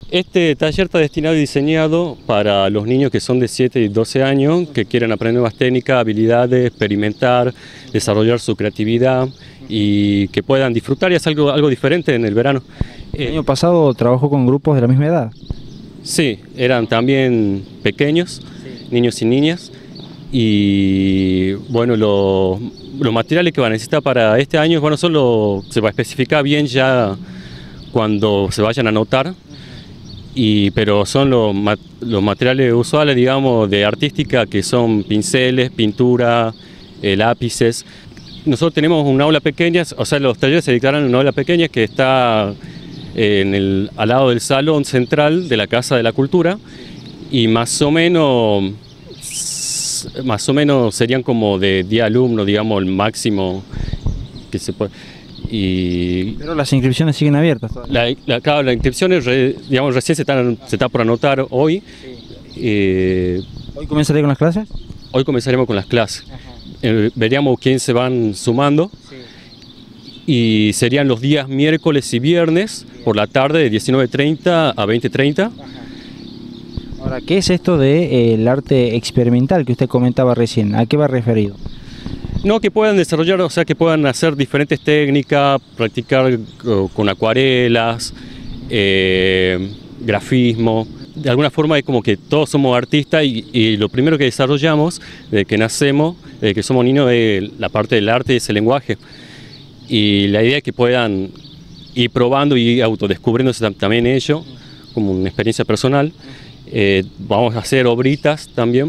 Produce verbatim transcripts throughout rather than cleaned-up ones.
Este taller está destinado y diseñado para los niños que son de siete y doce años, que quieren aprender nuevas técnicas, habilidades, experimentar, desarrollar su creatividad y que puedan disfrutar y hacer algo, algo diferente en el verano. El año pasado trabajó con grupos de la misma edad. Sí, eran también pequeños, sí. Niños y niñas, y bueno, los, los materiales que van a necesitar para este año, bueno, solo se va a especificar bien ya cuando se vayan a anotar. Y, pero son los, los materiales usuales, digamos, de artística, que son pinceles, pintura, eh, lápices. Nosotros tenemos un aula pequeña, o sea, los talleres se dictarán en una aula pequeña que está en el, al lado del salón central de la Casa de la Cultura, y más o menos, más o menos serían como de diez alumnos, digamos, el máximo que se puede. Y pero las inscripciones siguen abiertas. La, la, claro, las inscripciones re, digamos, recién se están, se está por anotar hoy. Sí. Eh, ¿Hoy comenzaría con las clases? Hoy comenzaremos con las clases. Eh, veríamos quién se van sumando. Sí. Y serían los días miércoles y viernes por la tarde de diecinueve treinta a veinte treinta. Ahora, ¿qué es esto del de, eh, arte experimental que usted comentaba recién? ¿A qué va referido? No, que puedan desarrollar, o sea, que puedan hacer diferentes técnicas, practicar con acuarelas, eh, grafismo. De alguna forma es como que todos somos artistas y, y lo primero que desarrollamos desde que nacemos, desde que somos niños, es la parte del arte y ese lenguaje. Y la idea es que puedan ir probando y autodescubriéndose también ellos, como una experiencia personal. Eh, vamos a hacer obritas también.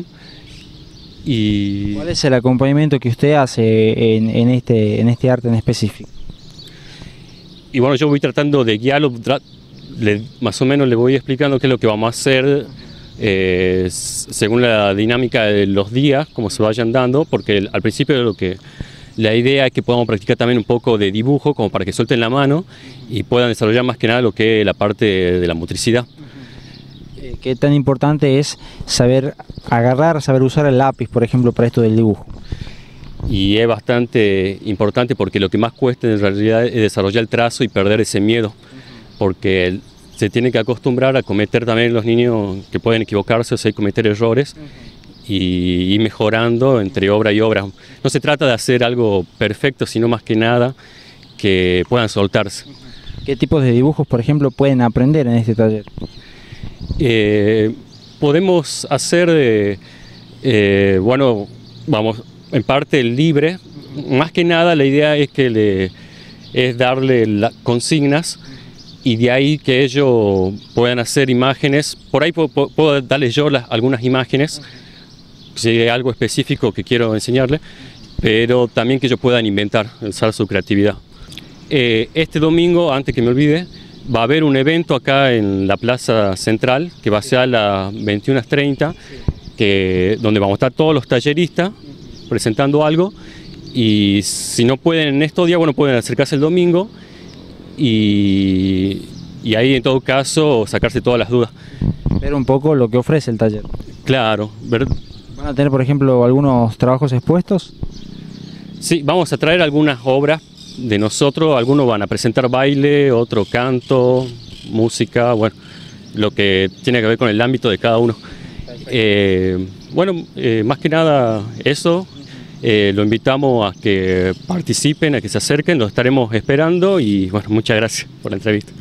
Y ¿cuál es el acompañamiento que usted hace en, en, este, en este arte en específico? Y bueno, yo voy tratando de guiarlo, tra le, más o menos le voy explicando qué es lo que vamos a hacer eh, según la dinámica de los días, como se vayan dando, porque el, al principio lo que, la idea es que podamos practicar también un poco de dibujo, como para que suelten la mano y puedan desarrollar más que nada lo que es la parte de la motricidad. ¿Qué tan importante es saber agarrar, saber usar el lápiz, por ejemplo, para esto del dibujo? Y es bastante importante porque lo que más cuesta en realidad es desarrollar el trazo y perder ese miedo, porque se tiene que acostumbrar a cometer también los niños que pueden equivocarse, o sea, cometer errores y ir mejorando entre obra y obra. No se trata de hacer algo perfecto, sino más que nada que puedan soltarse. ¿Qué tipos de dibujos, por ejemplo, pueden aprender en este taller? Eh, podemos hacer, eh, eh, bueno, vamos, en parte libre. Más que nada la idea es que le, es darle las consignas y de ahí que ellos puedan hacer imágenes. Por ahí puedo, puedo darles yo las, algunas imágenes, si hay algo específico que quiero enseñarles, pero también que ellos puedan inventar, usar su creatividad. Eh, este domingo, antes que me olvide, va a haber un evento acá en la Plaza Central, que va a ser a las veintiuna treinta, que, donde vamos a estar todos los talleristas presentando algo, y si no pueden en estos días, bueno, pueden acercarse el domingo, y, y ahí en todo caso sacarse todas las dudas. Ver un poco lo que ofrece el taller. Claro. Ver... ¿Van a tener, por ejemplo, algunos trabajos expuestos? Sí, vamos a traer algunas obras de nosotros, algunos van a presentar baile, otro canto, música, bueno, lo que tiene que ver con el ámbito de cada uno. Eh, bueno, eh, más que nada eso, eh, lo invitamos a que participen, a que se acerquen, los estaremos esperando y bueno, muchas gracias por la entrevista.